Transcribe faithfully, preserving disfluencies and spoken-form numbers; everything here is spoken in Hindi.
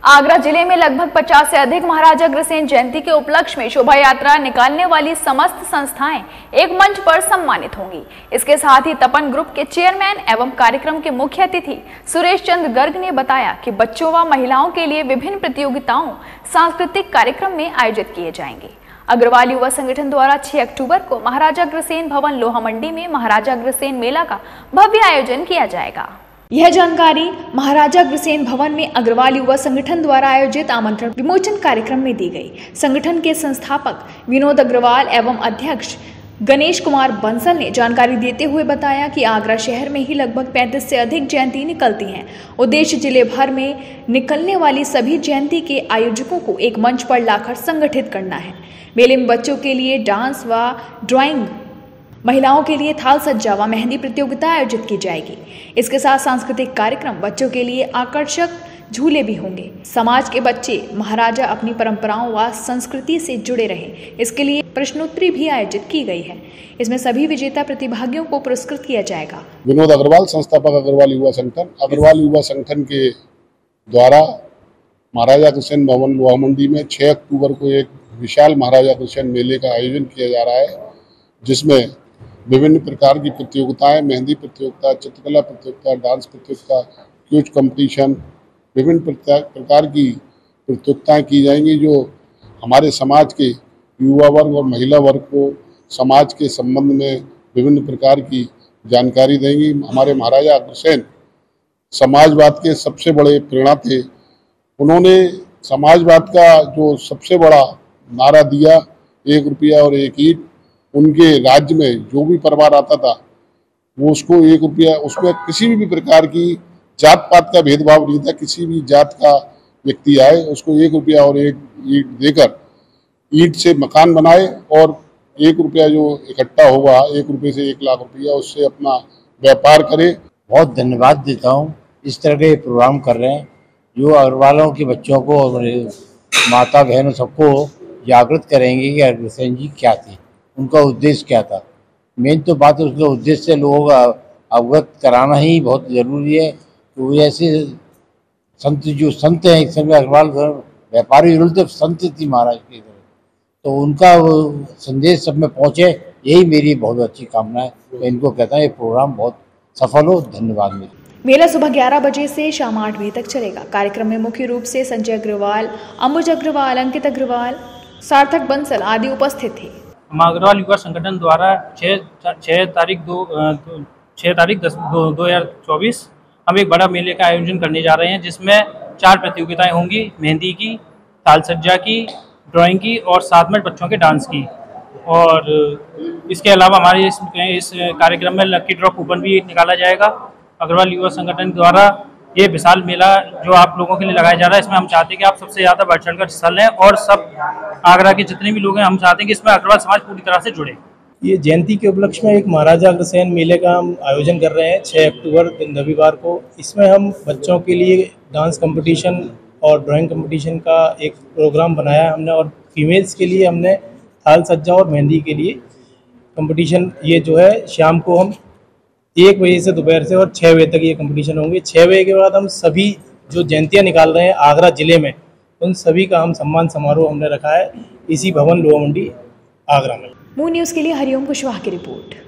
आगरा जिले में लगभग पचास से अधिक महाराजा अग्रसेन जयंती के उपलक्ष्य में शोभा यात्रा निकालने वाली समस्त संस्थाएं एक मंच पर सम्मानित होंगी। इसके साथ ही तपन ग्रुप के चेयरमैन एवं कार्यक्रम के मुख्य अतिथि सुरेश चंद्र गर्ग ने बताया कि बच्चों व महिलाओं के लिए विभिन्न प्रतियोगिताओं सांस्कृतिक कार्यक्रम में आयोजित किए जाएंगे। अग्रवाल युवा संगठन द्वारा छह अक्टूबर को महाराजा अग्रसेन भवन लोहा मंडी में महाराजा अग्रसेन मेला का भव्य आयोजन किया जाएगा। यह जानकारी महाराजा अग्रसेन भवन में अग्रवाल युवा संगठन द्वारा आयोजित आमंत्रण विमोचन कार्यक्रम में दी गई। संगठन के संस्थापक विनोद अग्रवाल एवं अध्यक्ष गणेश कुमार बंसल ने जानकारी देते हुए बताया कि आगरा शहर में ही लगभग पैंतीस से अधिक जयंती निकलती हैं। उद्देश्य जिले भर में निकलने वाली सभी जयंती के आयोजकों को एक मंच पर लाकर संगठित करना है। मेले में बच्चों के लिए डांस व ड्राइंग, महिलाओं के लिए थाल सज्जा व मेहंदी प्रतियोगिता आयोजित की जाएगी। इसके साथ सांस्कृतिक कार्यक्रम, बच्चों के लिए आकर्षक झूले भी होंगे। समाज के बच्चे महाराजा अपनी परंपराओं व संस्कृति से जुड़े रहे, इसके लिए प्रश्नोत्तरी भी आयोजित की गई है। इसमें सभी विजेता प्रतिभागियों को पुरस्कृत किया जाएगा। विनोद अग्रवाल, संस्थापक अग्रवाल युवा संगठन। अग्रवाल युवा संगठन के द्वारा महाराजा अग्रसेन भवन लोहा मंडी में छह अक्टूबर को एक विशाल महाराजा अग्रसेन मेले का आयोजन किया जा रहा है, जिसमें विभिन्न प्रकार की प्रतियोगिताएं, मेहंदी प्रतियोगिता, चित्रकला प्रतियोगिता, डांस प्रतियोगिता, क्विज कंपटीशन, विभिन्न प्रकार की प्रतियोगिताएं की जाएंगी, जो हमारे समाज के युवा वर्ग और महिला वर्ग को समाज के संबंध में विभिन्न प्रकार की जानकारी देंगी। हमारे महाराजा अग्रसेन समाजवाद के सबसे बड़े प्रेरणा थे। उन्होंने समाजवाद का जो सबसे बड़ा नारा दिया, एक रुपया और एक ईंट, उनके राज्य में जो भी परिवार आता था वो उसको एक रुपया, उसमें किसी भी प्रकार की जात पात का भेदभाव नहीं था। किसी भी जात का व्यक्ति आए उसको एक रुपया और एक ईंट देकर ईंट से मकान बनाए और एक रुपया जो इकट्ठा होगा, एक रुपये से एक लाख रुपया, उससे अपना व्यापार करे। बहुत धन्यवाद देता हूँ इस तरह के प्रोग्राम कर रहे हैं जो अग्रवालों के बच्चों को और माता बहनों सबको जागृत करेंगे कि अग्रसेन जी क्या थे, उनका उद्देश्य क्या था। मेन तो बात उसका उद्देश्य से लोगों का अवगत कराना ही बहुत ज़रूरी है। तो ऐसे संत जो संत हैं, इस समय अग्रवाल व्यापारी विरुद्ध तो संत थी महाराज की तरह, तो उनका वो संदेश सब में पहुँचे, यही मेरी बहुत अच्छी कामना है। मैं इनको कहता हूँ ये प्रोग्राम बहुत सफल हो। धन्यवाद। मेरी मेला सुबह ग्यारह बजे से शाम आठ बजे तक चलेगा। कार्यक्रम में मुख्य रूप से संजय अग्रवाल, अम्बुज अग्रवाल, अंकित अग्रवाल, सार्थक बंसल आदि उपस्थित थे। अग्रवाल युवा संगठन द्वारा छः छः तारीख दो छः तारीख दस दो दो हज़ार चौबीस हम एक बड़ा मेले का आयोजन करने जा रहे हैं, जिसमें चार प्रतियोगिताएं होंगी, मेहंदी की, ताल सज्जा की, ड्राइंग की और साथ में बच्चों के डांस की। और इसके अलावा हमारे इस, इस कार्यक्रम में लकी ड्रॉ कूपन भी निकाला जाएगा। अग्रवाल युवा संगठन द्वारा ये विशाल मेला जो आप लोगों के लिए लगाया जा रहा है, इसमें हम चाहते हैं कि आप सबसे ज़्यादा बढ़ चढ़ कर हिस्सा लें और सब आगरा के जितने भी लोग हैं, हम चाहते हैं कि इसमें अग्रवाल समाज पूरी तरह से जुड़े। ये जयंती के उपलक्ष्य में एक महाराजा अग्रसेन मेले का हम आयोजन कर रहे हैं छह अक्टूबर दिन रविवार को। इसमें हम बच्चों के लिए डांस कंपटीशन और ड्राइंग कंपटीशन का एक प्रोग्राम बनाया हमने, और फीमेल्स के लिए हमने थाल सज्जा और मेहंदी के लिए कंपटीशन, ये जो है शाम को हम एक बजे से दोपहर से और छः बजे तक ये कंपटीशन होंगे। छः बजे के बाद हम सभी जो जयंतियाँ निकाल रहे हैं आगरा जिले में, उन सभी का हम सम्मान समारोह हमने रखा है इसी भवन लोहा मंडी आगरा में। मून न्यूज़ के लिए हरिओम कुशवाहा की रिपोर्ट।